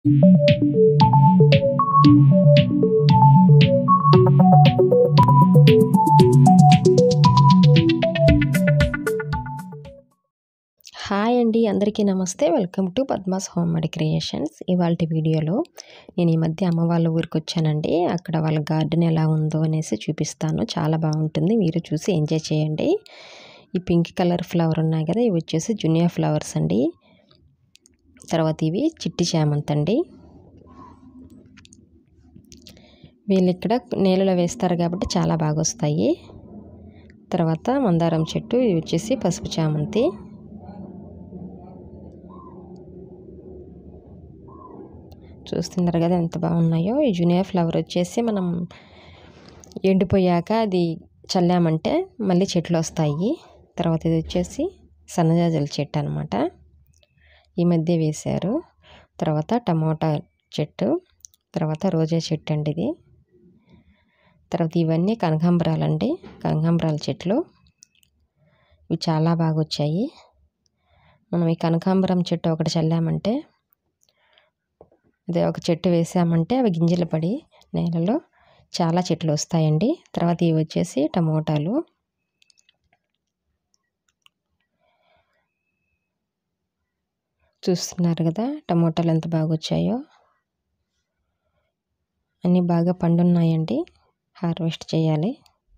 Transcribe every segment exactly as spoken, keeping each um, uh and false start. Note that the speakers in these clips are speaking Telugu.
హాయ్ అండి, అందరికీ నమస్తే. Welcome to Padma's homemade creations. ఇవాల్టి వీడియోలో నేను ఈ మధ్య అమ్మ వాళ్ళ ఊరికి వచ్చానండి. అక్కడ వాళ్ళ గార్డెన్ ఎలా ఉందో అనేసి చూపిస్తాను. చాలా బాగుంటుంది, మీరు చూసి ఎంజాయ్ చేయండి. ఈ పింక్ కలర్ ఫ్లవర్ ఉన్నాయి కదా, ఇవి వచ్చేసి జూనియర్ ఫ్లవర్స్ అండి. తర్వాత ఇవి చిట్టి చామంతి అండి. వీళ్ళు ఇక్కడ నేలలో వేస్తారు కాబట్టి చాలా బాగా వస్తాయి. తర్వాత మందారం చెట్టు, ఇవి వచ్చేసి పసుపు చామంతి. చూస్తున్నారు కదా ఎంత బాగున్నాయో. ఈ జూనియర్ ఫ్లవర్ వచ్చేసి మనం ఎండిపోయాక అది చల్లామంటే మళ్ళీ చెట్లు వస్తాయి. తర్వాత ఇది వచ్చేసి సన్నజాజుల చెట్టు అనమాట, ఈ మధ్య వేశారు. తర్వాత టమోటా చెట్టు, తర్వాత రోజా చెట్టు అండి ఇది. తర్వాత ఇవన్నీ కనకాంబరాలండి, కనకాంబరాల చెట్లు. ఇవి చాలా బాగా వచ్చాయి. మనం ఈ కనకాంబరం చెట్టు ఒకటి చల్లామంటే, అదే ఒక చెట్టు వేసామంటే అవి గింజలు పడి నేలలో చాలా చెట్లు వస్తాయండి. తర్వాత ఇవి వచ్చేసి టమోటాలు. చూస్తున్నారు కదా టమోటాలు ఎంత బాగా వచ్చాయో. అన్నీ బాగా పండున్నాయండి, హార్వెస్ట్ చేయాలి.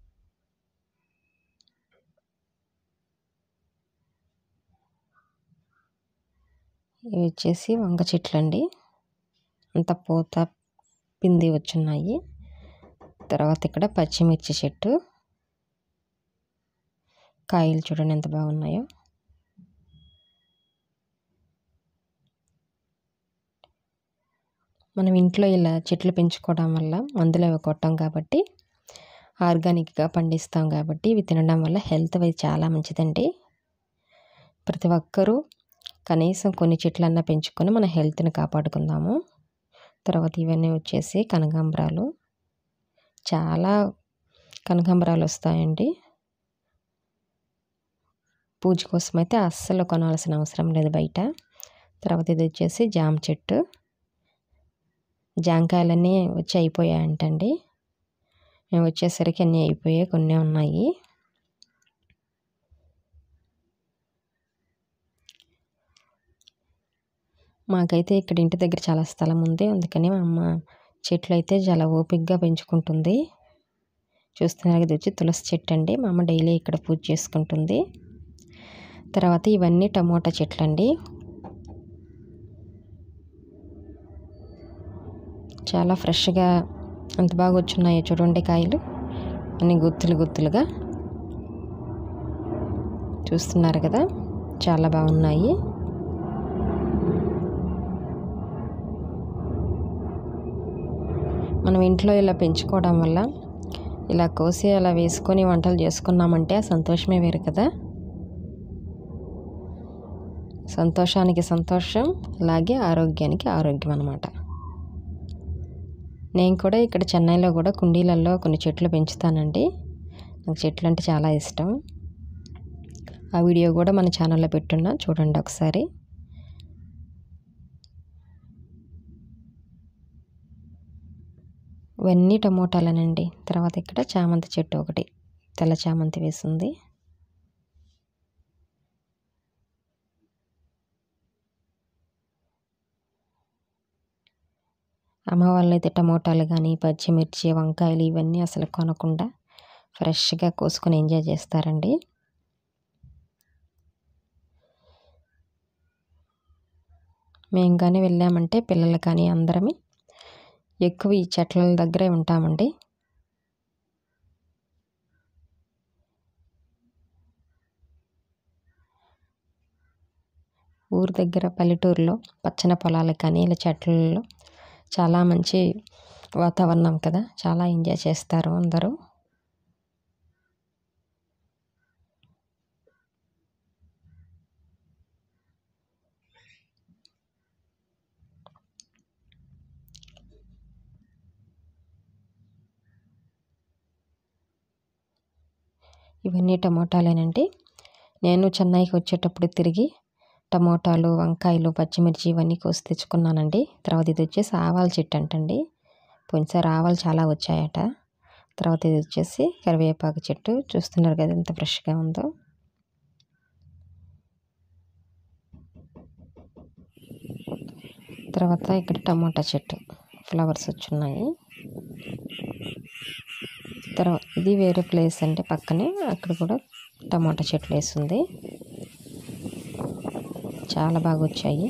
ఇవి వచ్చేసి వంగ చెట్లు అండి, అంత పూత పిండి వచ్చున్నాయి. తర్వాత ఇక్కడ పచ్చిమిర్చి చెట్టు, కాయలు చూడండి ఎంత బాగున్నాయో. మనం ఇంట్లో ఇలా చెట్లు పెంచుకోవడం వల్ల మందులు అవి కొట్టాం కాబట్టి, ఆర్గానిక్గా పండిస్తాం కాబట్టి ఇవి తినడం వల్ల హెల్త్ వైజ్ చాలా మంచిదండి. ప్రతి ఒక్కరూ కనీసం కొన్ని చెట్లన్నా పెంచుకొని మన హెల్త్ని కాపాడుకుందాము. తర్వాత ఇవన్నీ వచ్చేసి కనకాంబరాలు, చాలా కనకాంబరాలు వస్తాయండి. పూజ కోసం అయితే అస్సలు కొనాల్సిన అవసరం లేదు బయట. తర్వాత ఇది వచ్చేసి జామ చెట్టు. జాంకాయలన్నీ వచ్చి అయిపోయాయంటండి. మేము వచ్చేసరికి అన్నీ అయిపోయాయి, కొన్ని ఉన్నాయి. మాకైతే ఇక్కడ ఇంటి దగ్గర చాలా స్థలం ఉంది, అందుకని మా అమ్మ చెట్లు అయితే చాలా ఓపికగా పెంచుకుంటుంది. చూస్తున్నారు ఇది వచ్చి తులసి చెట్టు అండి. మా అమ్మ డైలీ ఇక్కడ పూజ చేసుకుంటుంది. తర్వాత ఇవన్నీ టమోటా చెట్లు అండి. చాలా ఫ్రెష్గా ఎంత బాగా వచ్చున్నాయో చూడండి కాయలు, అన్ని గుత్తులు గుత్తులుగా. చూస్తున్నారు కదా చాలా బాగున్నాయి. మనం ఇంట్లో ఇలా పెంచుకోవడం వల్ల, ఇలా కోసి అలా వేసుకొని వంటలు చేసుకున్నామంటే ఆ సంతోషమే వేరు కదా. సంతోషానికి సంతోషం, అలాగే ఆరోగ్యానికి ఆరోగ్యం అన్నమాట. నేను కూడా ఇక్కడ చెన్నైలో కూడా కుండీలలో కొన్ని చెట్లు పెంచుతానండి. నాకు చెట్లు అంటే చాలా ఇష్టం. ఆ వీడియో కూడా మన ఛానల్లో పెట్టున్నా, చూడండి ఒకసారి. ఇవన్నీ టమోటాలనండి. తర్వాత ఇక్కడ చామంతి చెట్టు ఒకటి, తెల్ల చామంతి వేసింది. అమ్మ వాళ్ళు అయితే టమోటాలు కానీ, పచ్చిమిర్చి, వంకాయలు ఇవన్నీ అసలు కొనకుండా ఫ్రెష్గా కోసుకొని ఎంజాయ్ చేస్తారండి. మేము కానీ వెళ్ళామంటే పిల్లలు కానీ అందరమే ఎక్కువ ఈ చెట్ల దగ్గరే ఉంటామండి. ఊరు దగ్గర పల్లెటూరులో పచ్చని పొలాలు కానీ ఇలా చెట్లలో చాలా మంచి వాతావరణం కదా, చాలా ఎంజాయ్ చేస్తారు అందరూ. ఇవన్నీ టమోటాలేనండి. నేను చెన్నైకి వచ్చేటప్పుడు తిరిగి టమోటాలు, వంకాయలు, పచ్చిమిర్చి ఇవన్నీ కోసి తెచ్చుకున్నానండి. తర్వాత ఇది వచ్చేసి ఆవాల చెట్టు అంటండి. పోయినసారి ఆవాలు చాలా వచ్చాయట. తర్వాత ఇది వచ్చేసి కరివేపాకు చెట్టు. చూస్తున్నారు కదా ఎంత ఫ్రెష్గా ఉందో. తర్వాత ఇక్కడ టమోటా చెట్టు ఫ్లవర్స్ వచ్చున్నాయి. తర్వాత ఇది వేరే ప్లేస్ అంటే పక్కనే, అక్కడ కూడా టమోటా చెట్లు వేసింది. చాలా బాగా వచ్చాయి.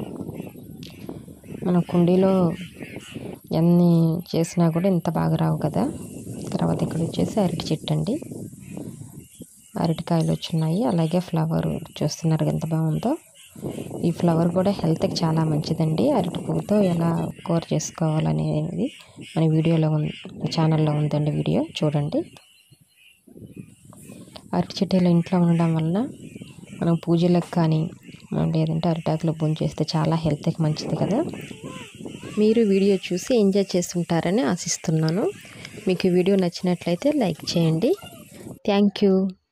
మన కుండీలో ఎన్ని చేసినా కూడా ఇంత బాగా రావు కదా. తర్వాత ఇక్కడ వచ్చేసి అరటి చెట్టు అండి. అరటికాయలు వచ్చున్నాయి. అలాగే ఫ్లవర్ చూస్తున్నారు ఎంత బాగుందో. ఈ ఫ్లవర్ కూడా హెల్త్కి చాలా మంచిదండి. అరటి పువ్వుతో ఎలా కూర చేసుకోవాలనేది మన వీడియోలో ఉంది, ఛానల్లో ఉందండి వీడియో, చూడండి. అరటి చెట్టులు ఇంట్లో ఉండడం వలన మనం పూజలకు కానీ లేదంటే అరిటాకులో భోజనం చేస్తే చాలా హెల్త్కి మంచిది కదా. మీరు వీడియో చూసి ఎంజాయ్ చేస్తుంటారని ఆశిస్తున్నాను. మీకు వీడియో నచ్చినట్లయితే లైక్ చేయండి. Thank you.